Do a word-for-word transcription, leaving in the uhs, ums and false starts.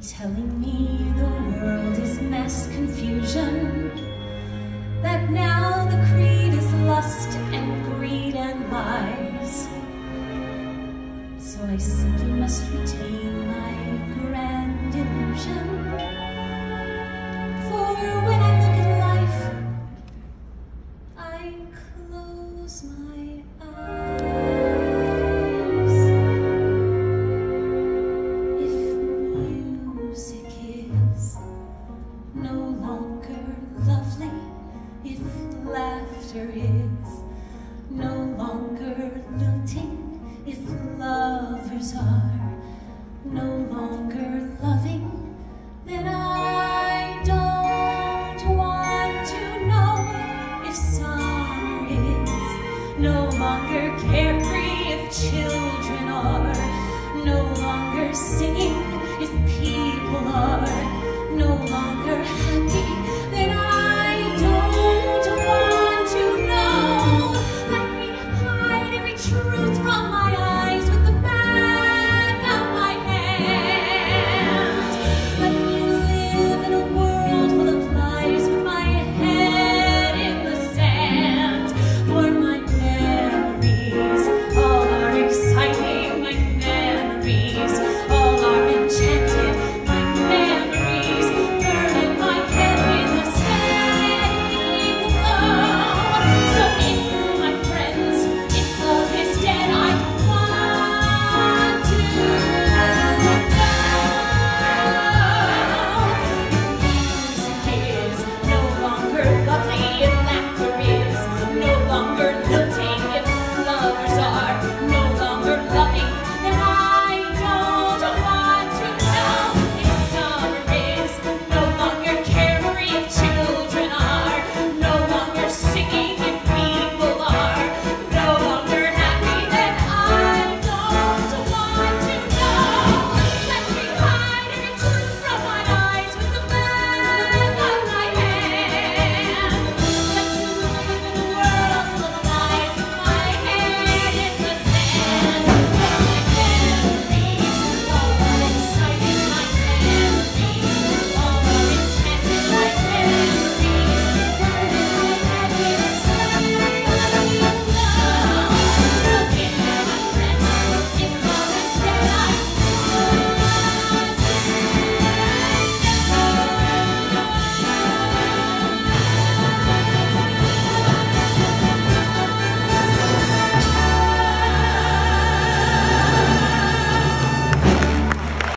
telling me the world is mass confusion, that now the creed is lust and greed and lies. So I simply must retain my grand illusion, for when I look at life, I close my eyes. If music is no longer lovely, if laughter is no longer lilting, if lovers are no longer loving, then I don't want to know if summer is no longer carefree, if children are no longer singing, if people are no longer happy.